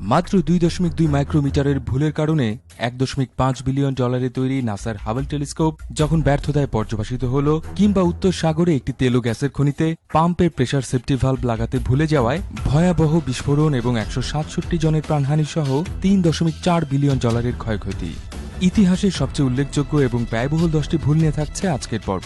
মাত্র 2.2 মাইক্রোমিটারের ভুলের কারণে $1.5 বিলিয়ন তৈরি নাসার হাবল টেলিস্কোপ যখন ব্যর্থতায় পর্যবসিত হল, কিংবা উত্তর সাগরে একটি তেল ও গ্যাসের খনিতে পাম্পের প্রেসার সেফটি ভালভ লাগাতে ভুলে যাওয়ায় ভয়াবহ বিস্ফোরণ এবং 167 জনের প্রাণহানি সহ $3.4 বিলিয়ন ক্ষয়ক্ষতি। ইতিহাসের সবচেয়ে উল্লেখযোগ্য এবং ব্যয়বহুল 10টি ভুল নিয়ে থাকছে আজকের পর্ব।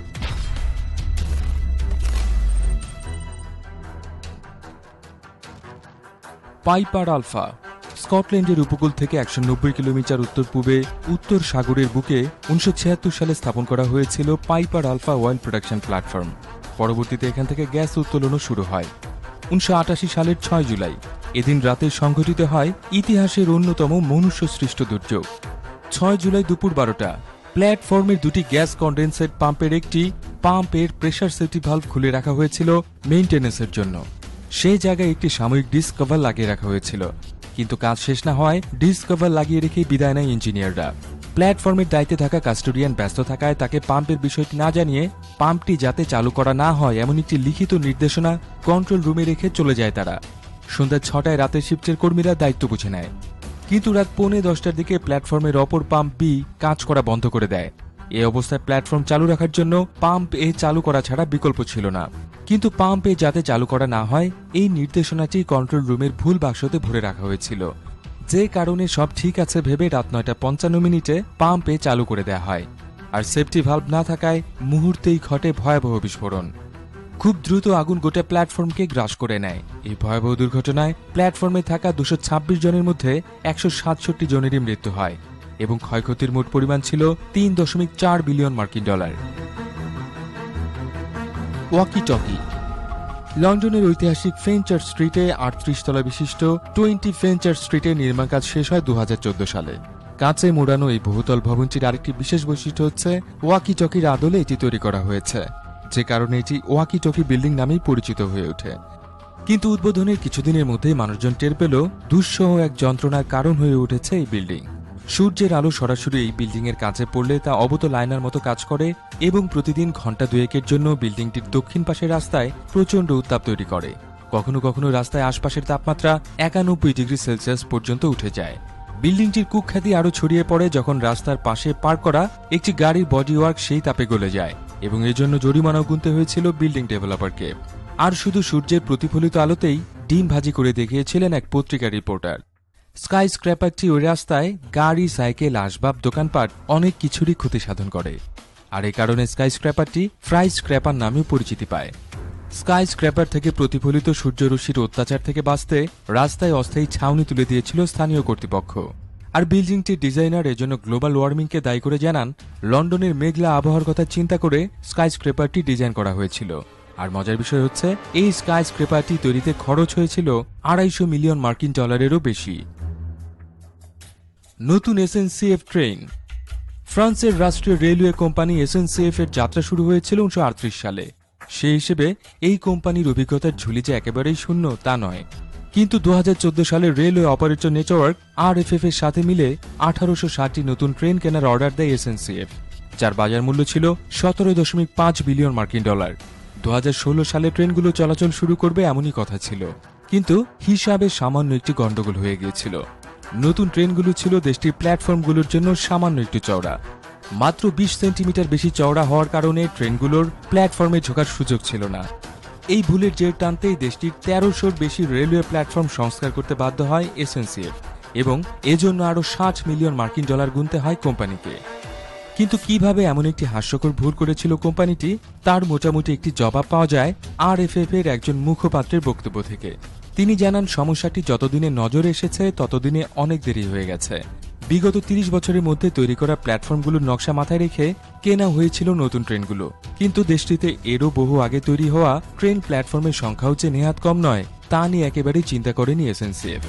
পাইপার আলফা স্কটল্যান্ডের উপকূল থেকে 190 কিলোমিটার উত্তর পূবে উত্তর সাগরের বুকে 1976 সালে স্থাপন করা হয়েছিল Piper Alpha oil production platform. পরবর্তীতে এখান থেকে গ্যাস উত্তোলনও শুরু হয় 1988 সালের 6 জুলাই। এদিন রাতে সংঘটিত হয় ইতিহাসের অন্যতম মনুষ্যসৃষ্ট দুর্যোগ। 6 জুলাই দুপুর 12টা প্ল্যাটফর্মের দুটি গ্যাস কনডেন্সেট পাম্পের একটি পাম্পের প্রেসার সেফটি ভালভ খুলে রাখা হয়েছিল মেইনটেনেন্সের জন্য। সেই জায়গায় একটি সাময়িক ডিস্ক কভার লাগিয়ে রাখা হয়েছিল, কিন্তু কাজ শেষ না হয় ডিস্ক কভার লাগিয়ে রেখে বিদায় নেয় ইঞ্জিনিয়াররা। প্ল্যাটফর্মের দায়িত্বে থাকা কাস্টোডিয়ান ব্যস্ত থাকায় তাকে পাম্পের বিষয়টি না জানিয়ে পাম্পটি যাতে চালু করা না হয় এমন একটি লিখিত নির্দেশনা কন্ট্রোল রুমে রেখে চলে যায় তারা। সন্ধ্যা 6টায় রাতের শিফটের কর্মীরা দায়িত্ব বুঝে নেয়, কিন্তু রাত 9:45টার দিকে প্ল্যাটফর্মের অপর পাম্প বি কাজ করা বন্ধ করে দেয়। এ অবস্থায় প্ল্যাটফর্ম চালু রাখার জন্য পাম্প এ চালু করা ছাড়া বিকল্প ছিল না, কিন্তু পাম্প এ যাতে চালু করা না হয় এই নির্দেশনাটি কন্ট্রোল রুমের ভুল বাক্সতে ভরে রাখা হয়েছিল, যে কারণে সব ঠিক আছে ভেবে রাত 9:55 পাম্প এ চালু করে দেওয়া হয়। আর সেফটি ভালভ না থাকায় মুহূর্তেই ঘটে ভয়াবহ বিস্ফোরণ। খুব দ্রুত আগুন গোটা প্ল্যাটফর্মকে গ্রাস করে নেয়। এই ভয়াবহ দুর্ঘটনায় প্ল্যাটফর্মে থাকা 226 জনের মধ্যে 167 জনেরই মৃত্যু হয় এবং ক্ষয়ক্ষতির মোট পরিমাণ ছিল $3.4 বিলিয়ন। ওয়াকি টকি লন্ডনের ঐতিহাসিক ফেনচার্চ স্ট্রিটে 38 তলা বিশিষ্ট 20 ফেনচার্চ স্ট্রিটে নির্মাণ কাজ শেষ হয় 2014 সালে। কাঁচে মোড়ানো এই বহুতল ভবনটির আরেকটি বিশেষ বৈশিষ্ট্য হচ্ছে ওয়াকি টকির আদলে এটি তৈরি করা হয়েছে, যে কারণে এটি ওয়াকি টকি বিল্ডিং নামেই পরিচিত হয়ে ওঠে। কিন্তু উদ্বোধনের কিছুদিনের মধ্যেই মানুষজন টের পেল দুঃসহ এক যন্ত্রণার কারণ হয়ে উঠেছে এই বিল্ডিং। সূর্যের আলো সরাসরি এই বিল্ডিং এর কাছে পড়লে তা অবত লাইনার মতো কাজ করে এবং প্রতিদিন ঘন্টা দুয়েকের জন্য বিল্ডিংটির দক্ষিণ পাশের রাস্তায় প্রচণ্ড উত্তাপ তৈরি করে। কখনো কখনো রাস্তায় আশপাশের তাপমাত্রা 91 ডিগ্রি সেলসিয়াস পর্যন্ত উঠে যায়। বিল্ডিংটির কুখ্যাতি আরও ছড়িয়ে পড়ে যখন রাস্তার পাশে পার্ক করা একটি গাড়ির বডি ওয়ার্ক সেই তাপে গলে যায় এবং এর জন্য জরিমানাও গুনতে হয়েছিল বিল্ডিং ডেভেলপারকে। আর শুধু সূর্যের প্রতিফলিত আলোতেই ডিম ভাজি করে দেখিয়েছিলেন এক পত্রিকা রিপোর্টার। স্কাই স্ক্র্যাপারটি ওই রাস্তায় গাড়ি, সাইকেল, আসবাব, দোকানপাট অনেক কিছুরই ক্ষতি সাধন করে, আর এই কারণে স্কাই স্ক্র্যাপারটি ফ্রাই স্ক্র্যাপার নামেও পরিচিতি পায়। স্কাই স্ক্র্যাপার থেকে প্রতিফলিত সূর্যরশ্মির অত্যাচার থেকে বাঁচতে রাস্তায় অস্থায়ী ছাউনি তুলে দিয়েছিল স্থানীয় কর্তৃপক্ষ। আর বিল্ডিংটির ডিজাইনার এজন্য গ্লোবাল ওয়ার্মিংকে দায়ী করে জানান, লন্ডনের মেঘলা আবহাওয়ার কথা চিন্তা করে স্কাই স্ক্র্যাপারটি ডিজাইন করা হয়েছিল। আর মজার বিষয় হচ্ছে এই স্কাই স্ক্র্যাপারটি তৈরিতে খরচ হয়েছিল $250 মিলিয়ন বেশি। নতুন SNCF ট্রেন। ফ্রান্সের রাষ্ট্রীয় রেলওয়ে কোম্পানি SNCF এর যাত্রা শুরু হয়েছিল 1938 সালে। সেই হিসেবে এই কোম্পানির অভিজ্ঞতার ঝুলি যে একেবারেই শূন্য তা নয়, কিন্তু 2014 সালে রেলওয়ে অপারেটর নেটওয়ার্ক RFF এর সাথে মিলে 1860টি নতুন ট্রেন কেনার অর্ডার দেয় SNCF, যার বাজার মূল্য ছিল $17.5 বিলিয়ন। 2016 সালে ট্রেনগুলো চলাচল শুরু করবে এমনই কথা ছিল, কিন্তু হিসাবে সামান্য একটি গন্ডগোল হয়ে গিয়েছিল। নতুন ট্রেনগুলো ছিল দেশটির প্ল্যাটফর্মগুলোর জন্য সামান্য একটু চওড়া। মাত্র 20 সেন্টিমিটার বেশি চওড়া হওয়ার কারণে ট্রেনগুলোর প্ল্যাটফর্মে ঝোঁকার সুযোগ ছিল না। এই ভুলের জের টানতেই দেশটির 1300-র বেশি রেলওয়ে প্ল্যাটফর্ম সংস্কার করতে বাধ্য হয় SNCF এবং এজন্য আরও $60 মিলিয়ন গুনতে হয় কোম্পানিকে। কিন্তু কিভাবে এমন একটি হাস্যকর ভুল করেছিল কোম্পানিটি, তার মোটামুটি একটি জবাব পাওয়া যায় RFF এর একজন মুখপাত্রের বক্তব্য থেকে। তিনি জানান, সমস্যাটি যতদিনে নজরে এসেছে ততদিনে অনেক দেরি হয়ে গেছে। বিগত 30 বছরের মধ্যে তৈরি করা প্ল্যাটফর্মগুলোর নকশা মাথায় রেখে কেনা হয়েছিল নতুন ট্রেনগুলো, কিন্তু দেশটিতে এরও বহু আগে তৈরি হওয়া ট্রেন প্ল্যাটফর্মের সংখ্যাও যে নেহাত কম নয় তা নিয়ে একেবারেই চিন্তা করেনি SNCF।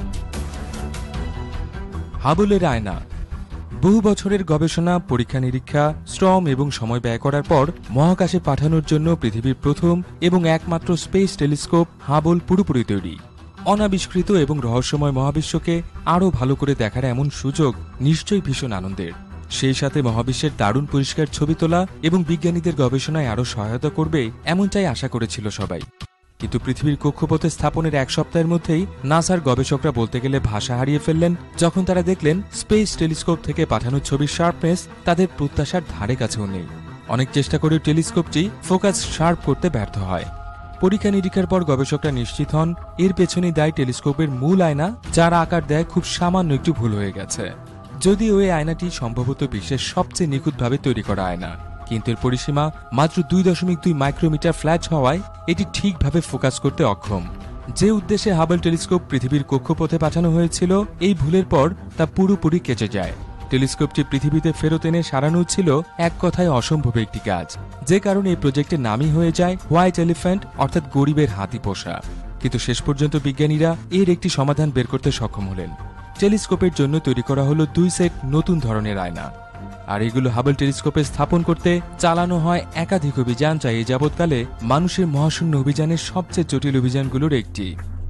হাবলের আয়না। বহু বছরের গবেষণা, পরীক্ষা নিরীক্ষা, শ্রম এবং সময় ব্যয় করার পর মহাকাশে পাঠানোর জন্য পৃথিবীর প্রথম এবং একমাত্র স্পেস টেলিস্কোপ হাবল পুরোপুরি তৈরি। অনাবিষ্কৃত এবং রহস্যময় মহাবিশ্বকে আরও ভালো করে দেখার এমন সুযোগ নিশ্চয়ই ভীষণ আনন্দের। সেই সাথে মহাবিশ্বের দারুণ পরিষ্কার ছবি তোলা এবং বিজ্ঞানীদের গবেষণায় আরও সহায়তা করবে এমনটাই আশা করেছিল সবাই। কিন্তু পৃথিবীর কক্ষপথে স্থাপনের 1 সপ্তাহের মধ্যেই নাসার গবেষকরা বলতে গেলে ভাষা হারিয়ে ফেললেন যখন তারা দেখলেন স্পেস টেলিস্কোপ থেকে পাঠানো ছবির শার্পনেস তাদের প্রত্যাশার ধারে কাছেও নেই। অনেক চেষ্টা করেও টেলিস্কোপটি ফোকাস শার্প করতে ব্যর্থ হয়। পরীক্ষা নিরীক্ষার পর গবেষকরা নিশ্চিত হন এর পেছনেই দায়ী টেলিস্কোপের মূল আয়না, যার আকার দেয় খুব সামান্য একটু ভুল হয়ে গেছে। যদিও ওই আয়নাটি সম্ভবত বিশ্বের সবচেয়ে নিখুঁতভাবে তৈরি করা আয়না, কিন্তু এর পরিসীমা মাত্র 2.2 মাইক্রোমিটার ফ্ল্যাট হওয়ায় এটি ঠিকভাবে ফোকাস করতে অক্ষম। যে উদ্দেশ্যে হাবল টেলিস্কোপ পৃথিবীর কক্ষপথে পাঠানো হয়েছিল, এই ভুলের পর তা পুরোপুরি কেচে যায়। টেলিস্কোপটি পৃথিবীতে ফেরত এনে সারানো ছিল এক কথায় অসম্ভব একটি কাজ, যে কারণে এই প্রজেক্টের নামই হয়ে যায় হোয়াইট এলিফ্যান্ট, অর্থাৎ গরিবের হাতি পোষা। কিন্তু শেষ পর্যন্ত বিজ্ঞানীরা এর একটি সমাধান বের করতে সক্ষম হলেন। টেলিস্কোপের জন্য তৈরি করা হলো 2 সেট নতুন ধরনের আয়না, আর এগুলো হাবল টেলিস্কোপে স্থাপন করতে চালানো হয় একাধিক অভিযান, যা এই যাবৎকালে মানুষের মহাশূন্য অভিযানের সবচেয়ে জটিল অভিযানগুলোর একটি।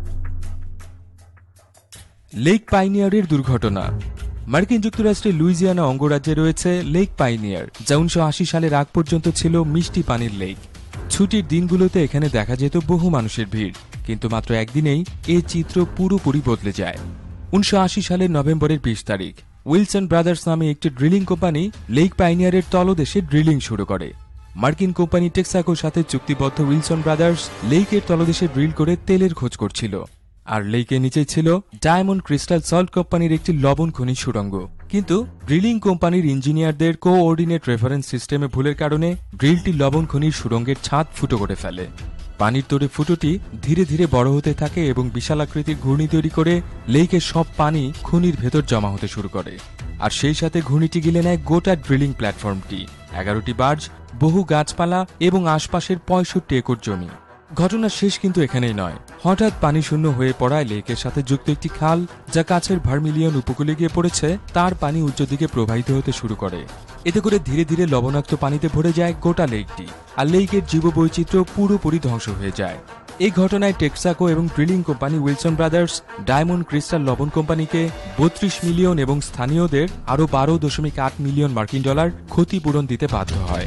লেক পাইনিয়ারের দুর্ঘটনা। মার্কিন যুক্তরাষ্ট্রের লুইজিয়ানা অঙ্গরাজ্যে রয়েছে লেক পাইনিয়ার, যা 1980 সালের আগ পর্যন্ত ছিল মিষ্টি পানির লেক। ছুটির দিনগুলোতে এখানে দেখা যেত বহু মানুষের ভিড়, কিন্তু মাত্র একদিনেই এই চিত্র পুরোপুরি বদলে যায়। 1980 সালের নভেম্বরের 20 তারিখ উইলসন ব্রাদার্স নামে একটি ড্রিলিং কোম্পানি লেক পাইনিয়ারের তলদেশে ড্রিলিং শুরু করে। মার্কিন কোম্পানি টেক্সাকোর সাথে চুক্তিবদ্ধ উইলসন ব্রাদার্স লেকের তলদেশে ড্রিল করে তেলের খোঁজ করছিল, আর লেকের নিচে ছিল ডায়মন্ড ক্রিস্টাল সল্ট কোম্পানির একটি লবণ খনি সুড়ঙ্গ। কিন্তু ড্রিলিং কোম্পানির ইঞ্জিনিয়ারদের কোঅর্ডিনেট রেফারেন্স সিস্টেমে ভুলের কারণে ড্রিলটি লবণ খনির সুড়ঙ্গের ছাদ ফুটো করে ফেলে। পানির তোড়ে ফুটোটি ধীরে ধীরে বড় হতে থাকে এবং বিশালাকৃতির ঘূর্ণি তৈরি করে লেকের সব পানি খনির ভেতর জমা হতে শুরু করে। আর সেই সাথে ঘূর্ণিটি গিলে নেয় গোটা ড্রিলিং প্ল্যাটফর্মটি, 11টি বার্জ, বহু গাছপালা এবং আশপাশের 65 একর জমি। ঘটনা শেষ কিন্তু এখানেই নয়। হঠাৎ পানি শূন্য হয়ে পড়ায় লেকের সাথে যুক্ত একটি খাল, যা কাছের ভার্মিলিয়ন উপকূলে গিয়ে পড়েছে, তার পানি উচ্চ দিকে প্রবাহিত হতে শুরু করে। এতে করে ধীরে ধীরে লবণাক্ত পানিতে ভরে যায় গোটা লেকটি, আর লেকের জীববৈচিত্র্য পুরোপুরি ধ্বংস হয়ে যায়। এই ঘটনায় টেক্সাকো এবং drilling company Wilson Brothers Diamond Crystal লবণ কোম্পানিকে 32 মিলিয়ন এবং স্থানীয়দের আরও 12.8 মিলিয়ন মার্কিন ডলার ক্ষতিপূরণ দিতে বাধ্য হয়।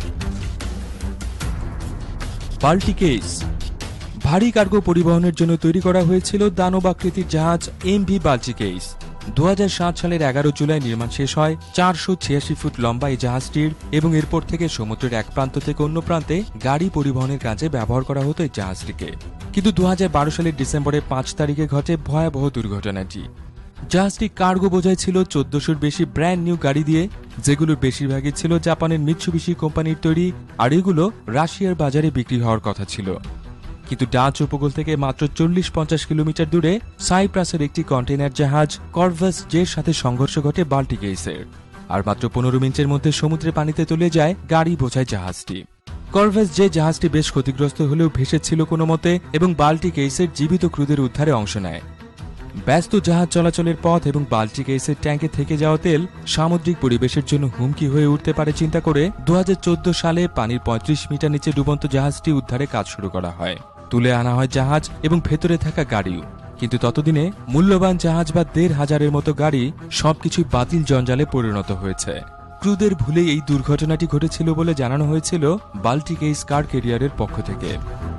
Baltic Ace. ভারী কার্গো পরিবহনের জন্য তৈরি করা হয়েছিল দানব আকৃতির জাহাজ এমভি বাল্টিক এইস। 2007 সালের 11 জুলাই নির্মাণ শেষ হয়। 486 ফুট লম্বা এই জাহাজটির, এবং এরপর থেকে সমুদ্রের এক প্রান্ত থেকে অন্য প্রান্তে গাড়ি পরিবহনের কাজে ব্যবহার করা হতো এই জাহাজটিকে। কিন্তু 2012 সালের ডিসেম্বরের 5 তারিখে ঘটে ভয়াবহ দুর্ঘটনাটি। জাহাজটি কার্গো বোঝাই ছিল 1400-র বেশি ব্র্যান্ড নিউ গাড়ি দিয়ে, যেগুলোর বেশিরভাগই ছিল জাপানের মিৎসুবিশি কোম্পানির তৈরি, আর এগুলো রাশিয়ার বাজারে বিক্রি হওয়ার কথা ছিল। কিন্তু ডাচ উপকূল থেকে মাত্র 40-50 কিলোমিটার দূরে সাইপ্রাসের একটি কন্টেইনার জাহাজ কর্ভাস জের সাথে সংঘর্ষ ঘটে বাল্টিক এইসের, আর মাত্র 15 মিনিটের মধ্যে সমুদ্রে পানিতে তলিয়ে যায় গাড়ি বোঝাই জাহাজটি। কর্ভাস জে জাহাজটি বেশ ক্ষতিগ্রস্ত হলেও ভেসেছিল কোনো মতে, এবং বাল্টিক এইসের জীবিত ক্রুদের উদ্ধারে অংশ নেয়। ব্যস্ত জাহাজ চলাচলের পথ এবং বাল্টিক এইসের ট্যাঙ্কে থেকে যাওয়া তেল সামুদ্রিক পরিবেশের জন্য হুমকি হয়ে উঠতে পারে চিন্তা করে 2014 সালে পানির 35 মিটার নিচে ডুবন্ত জাহাজটি উদ্ধারে কাজ শুরু করা হয়। তুলে আনা হয় জাহাজ এবং ভেতরে থাকা গাড়িও, কিন্তু ততদিনে মূল্যবান জাহাজ বা 1,500-এর মতো গাড়ি সবকিছুই বাতিল জঞ্জালে পরিণত হয়েছে। ক্রুদের ভুলে এই দুর্ঘটনাটি ঘটেছিল বলে জানানো হয়েছিল বাল্টিক এইস কার ক্যারিয়ারের পক্ষ থেকে।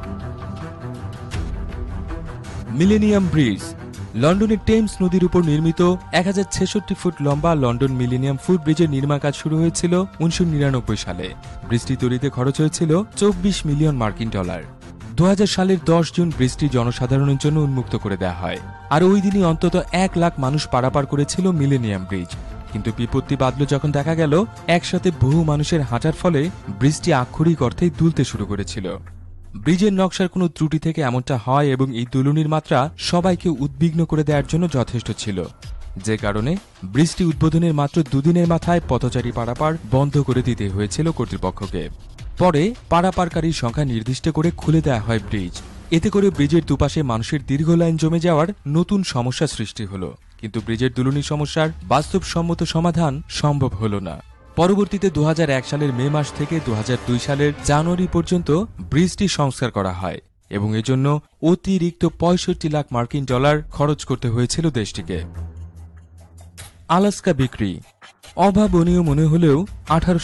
Millennium bridge. লন্ডনের টেমস নদীর উপর নির্মিত 1066 ফুট লম্বা লন্ডন মিলেনিয়াম ফুট ব্রিজের নির্মাণ কাজ শুরু হয়েছিল 1999 সালে। ব্রিজটি তৈরিতে খরচ হয়েছিল 24 মিলিয়ন মার্কিন ডলার। 2000 সালের 10 জুন ব্রিজটি জনসাধারণের জন্য উন্মুক্ত করে দেওয়া হয়, আর ওই দিনই অন্তত 1 লাখ মানুষ পারাপার করেছিল মিলেনিয়াম ব্রিজ। কিন্তু বিপত্তি বাধল যখন দেখা গেল একসাথে বহু মানুষের হাঁটার ফলে ব্রিজটি আক্ষরিক অর্থেই দুলতে শুরু করেছিল। ব্রিজের নকশার কোনো ত্রুটি থেকে এমনটা হয়, এবং এই দুলুনির মাত্রা সবাইকে উদ্বিগ্ন করে দেওয়ার জন্য যথেষ্ট ছিল, যে কারণে ব্রিজটি উদ্বোধনের মাত্র 2 দিনের মাথায় পথচারী পারাপার বন্ধ করে দিতে হয়েছিল কর্তৃপক্ষকে। পরে পারাপারকারীর সংখ্যা নির্দিষ্ট করে খুলে দেওয়া হয় ব্রিজ। এতে করে ব্রিজের দুপাশে মানুষের দীর্ঘ লাইন জমে যাওয়ার নতুন সমস্যা সৃষ্টি হলো, কিন্তু ব্রিজের দুলুনি সমস্যার বাস্তবসম্মত সমাধান সম্ভব হলো না। পরবর্তীতে 2001 সালের মে মাস থেকে 2002 সালের জানুয়ারি পর্যন্ত ব্রিজটি সংস্কার করা হয়, এবং এজন্য অতিরিক্ত 65 লাখ মার্কিন ডলার খরচ করতে হয়েছিল দেশটিকে। আলাস্কা বিক্রি। অভাবনীয় মনে হলেও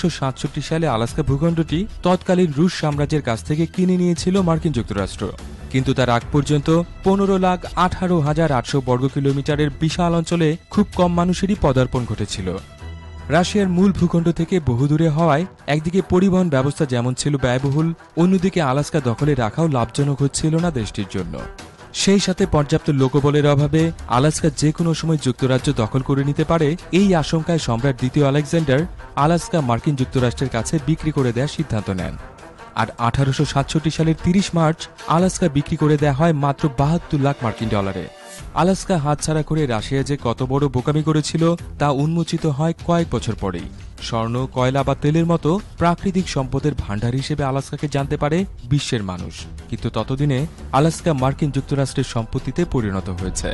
1867 সালে আলাস্কা ভূখণ্ডটি তৎকালীন রুশ সাম্রাজ্যের কাছ থেকে কিনে নিয়েছিল মার্কিন যুক্তরাষ্ট্র। কিন্তু তার আগ পর্যন্ত 15,18,800 বর্গ কিলোমিটারের বিশাল অঞ্চলে খুব কম মানুষেরই পদার্পণ ঘটেছিল। রাশিয়ার মূল ভূখণ্ড থেকে বহুদূরে হওয়ায় একদিকে পরিবহন ব্যবস্থা যেমন ছিল ব্যয়বহুল, অন্যদিকে আলাস্কা দখলে রাখাও লাভজনক হচ্ছিল না দেশটির জন্য। সেই সাথে পর্যাপ্ত লোকবলের অভাবে আলাস্কা যে কোনো সময় যুক্তরাজ্য দখল করে নিতে পারে এই আশঙ্কায় সম্রাট দ্বিতীয় আলেকজান্ডার আলাস্কা মার্কিন যুক্তরাষ্ট্রের কাছে বিক্রি করে দেওয়ার সিদ্ধান্ত নেন। আর 1867 সালের 30 মার্চ আলাস্কা বিক্রি করে দেয়া হয় মাত্র 72 লাখ মার্কিন ডলারে। আলাস্কা হাতছাড়া করে রাশিয়া যে কত বড় বোকামি করেছিল তা উন্মোচিত হয় কয়েক বছর পরেই। স্বর্ণ, কয়লা বা তেলের মতো প্রাকৃতিক সম্পদের ভাণ্ডার হিসেবে আলাস্কাকে জানতে পারে বিশ্বের মানুষ, কিন্তু ততদিনে আলাস্কা মার্কিন যুক্তরাষ্ট্রের সম্পত্তিতে পরিণত হয়েছে।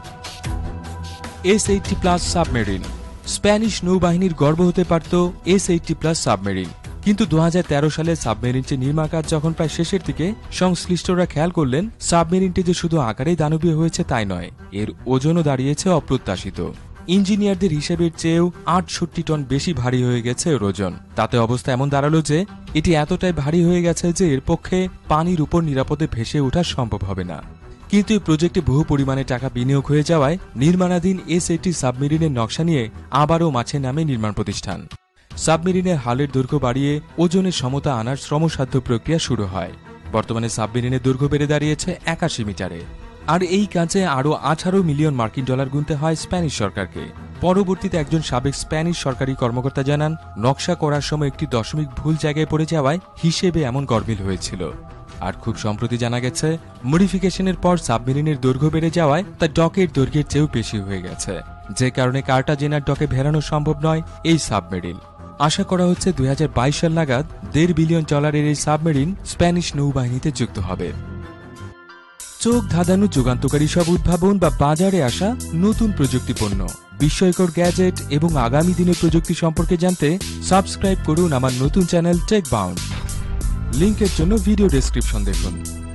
S-80+ submarine. স্প্যানিশ নৌবাহিনীর গর্ব হতে পারত S-80+ সাবমেরিন, কিন্তু 2013 সালে সাবমেরিনটি নির্মাণ কাজ যখন প্রায় শেষের দিকে সংশ্লিষ্টরা খেয়াল করলেন সাবমেরিনটি যে শুধু আকারেই দানবীয় হয়েছে তাই নয়, এর ওজনও দাঁড়িয়েছে অপ্রত্যাশিত। ইঞ্জিনিয়ারদের হিসেবের চেয়েও 68 টন বেশি ভারী হয়ে গেছে এর ওজন। তাতে অবস্থা এমন দাঁড়ালো যে এটি এতটাই ভারী হয়ে গেছে যে এর পক্ষে পানির উপর নিরাপদে ভেসে ওঠা সম্ভব হবে না। কিন্তু এই প্রজেক্টে বহু পরিমাণে টাকা বিনিয়োগ হয়ে যাওয়ায় নির্মাণাধীন S-80 সাবমেরিনের নকশা নিয়ে আবারও মাঠে নামে নির্মাণ প্রতিষ্ঠান। সাবমেরিনের হালের দৈর্ঘ্য বাড়িয়ে ওজনের সমতা আনার শ্রমসাধ্য প্রক্রিয়া শুরু হয়। বর্তমানে সাবমেরিনের দৈর্ঘ্য বেড়ে দাঁড়িয়েছে 81 মিটারে। আর এই কাজে আরও 18 মিলিয়ন মার্কিন ডলার গুনতে হয় স্প্যানিশ সরকারকে। পরবর্তীতে একজন সাবেক স্প্যানিশ সরকারি কর্মকর্তা জানান, নকশা করার সময় একটি দশমিক ভুল জায়গায় পড়ে যাওয়ায় হিসেবে এমন গরমিল হয়েছিল। আর খুব সম্প্রতি জানা গেছে মডিফিকেশনের পর সাবমেরিনের দৈর্ঘ্য বেড়ে যাওয়ায় তা ডকের দৈর্ঘ্যের চেয়েও বেশি হয়ে গেছে, যে কারণে কার্টাজেনার ডকে ভেড়ানো সম্ভব নয় এই সাবমেরিন। আশা করা হচ্ছে 2022 সাল নাগাদ $1.5 বিলিয়ন এই সাবমেরিন স্প্যানিশ নৌবাহিনীতে যুক্ত হবে। চোখ ধাঁধানো যুগান্তকারী সব উদ্ভাবন বা বাজারে আসা নতুন প্রযুক্তি পণ্য, বিস্ময়কর গ্যাজেট এবং আগামী দিনের প্রযুক্তি সম্পর্কে জানতে সাবস্ক্রাইব করুন আমার নতুন চ্যানেল টেক বাউন্ড। লিংকের জন্য ভিডিও ডেসক্রিপশন দেখুন।